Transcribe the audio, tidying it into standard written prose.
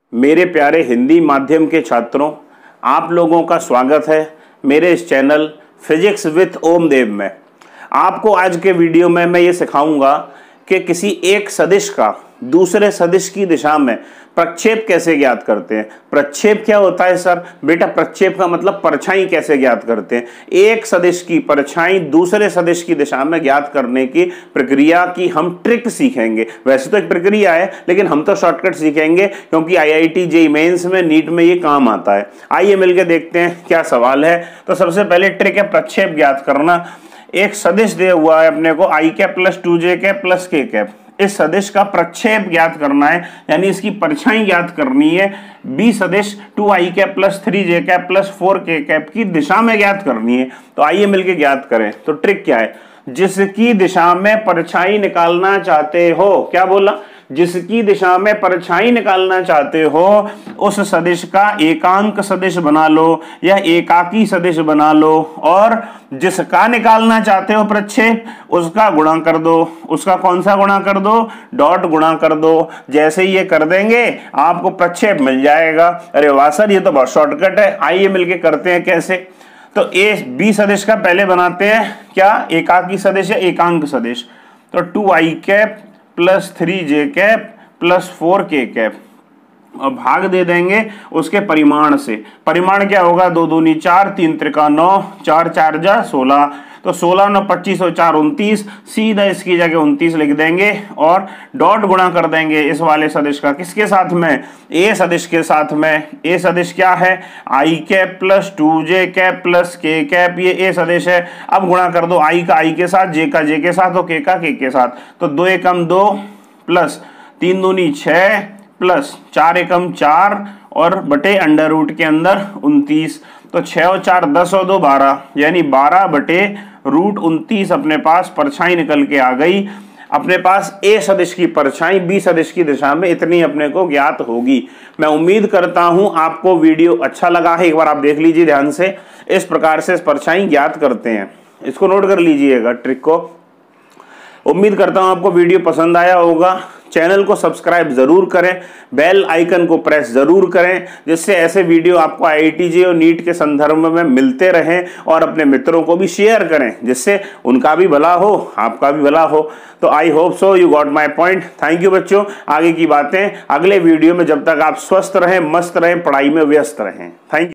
मेरे प्यारे हिंदी माध्यम के छात्रों, आप लोगों का स्वागत है मेरे इस channel physics with Om Dev में। आपको आज के वीडियो में मैं ये सिखाऊंगा कि किसी एक सदिश का दूसरे सदिश की दिशा में प्रक्षेप कैसे ज्ञात करते हैं। प्रक्षेप क्या होता है सर? बेटा प्रक्षेप का मतलब परछाई कैसे ज्ञात करते हैं। एक सदिश की परछाई दूसरे सदिश की दिशा में ज्ञात करने की प्रक्रिया की हम ट्रिक सीखेंगे। वैसे तो एक प्रक्रिया है, लेकिन हम तो शॉर्टकट सीखेंगे क्योंकि IIT JEE मेंस में नीट में ये काम आता है। आइए मिलकर देखते हैं क्या सवाल है। तो सबसे पहले ट्रिक है प्रक्षेप ज्ञात करना। एक सदिश दिया हुआ है अपने को i cap plus 2j cap plus k cap. इस सदिश का प्रक्षेप ज्ञात करना है, यानी इसकी परछाई ज्ञात करनी है। B सदिश 2i cap plus 3j cap plus 4k cap की दिशा में ज्ञात करनी है। तो आइए मिलके ज्ञात करें। तो ट्रिक क्या है? जिसकी दिशा में परछाई निकालना चाहते हो, क्या बोला? जिसकी दिशा में परछाई निकालना चाहते हो उस सदिश का एकांक सदिश बना लो या एकाकी सदिश बना लो, और जिसका निकालना चाहते हो प्रक्षेप उसका गुणा कर दो। उसका कौन सा गुणा कर दो? डॉट गुणा कर दो। जैसे ही ये कर देंगे आपको प्रक्षेप मिल जाएगा। अरे वाह सर, ये तो बहुत शॉर्टकट है। आइए मिलके करते हैं कैसे। तो B सदिश का पहले बनाते हैं क्या? एकाकी सदिश या एकांक सदिश। तो 2i cap plus 3j cap plus 4k cap, और भाग दे देंगे उसके परिमाण से। परिमाण क्या होगा? 2 दूनी 4, 3 त्रिका 9, 4 4 जा 16। तो 16 9 25 और 4 29, सीधा इसकी जगह 29 लिख देंगे और डॉट गुणा कर देंगे इस वाले सदिश का। किसके साथ में? A सदिश के साथ में। A सदिश क्या है? i cap plus 2j cap plus k cap, ये A सदिश है। अब गुणा कर दो i का i के साथ, j का j के साथ और k का k के साथ। तो 2 एकम 2 प्लस 3 दूनी 6 प्लस 4 एकम 4 और बटे अंडर रूट के अंदर 29। तो 6 और 4 10 और 2 12, यानी 12 बटे रूट 29 अपने पास परछाई निकल के आ गई। अपने पास A सदिश की परछाई B सदिश की दिशा में इतनी अपने को ज्ञात होगी। मैं उम्मीद करता हूं आपको वीडियो अच्छा लगा है। एक बार आप देख लीजिए ध्यान से। इस प्रकार से परछाई ज्ञात करते हैं। इसको नोट कर लीजिएगा ट्रिक को। उम्मीद करता हूं आपको वीडियो पसंद आया होगा। चैनल को सब्सक्राइब जरूर करें, बेल आइकन को प्रेस जरूर करें, जिससे ऐसे वीडियो आपको IIT JEE और नीट के संदर्भ में मिलते रहें। और अपने मित्रों को भी शेयर करें, जिससे उनका भी भला हो, आपका भी भला हो। तो I hope so you got my point. Thank you बच्चों। आगे की बातें अगले वीडियो में। जब तक आप स्वस्थ रहें, मस्त रहें, पढ़ाई में व्यस्त रहें। Thank you.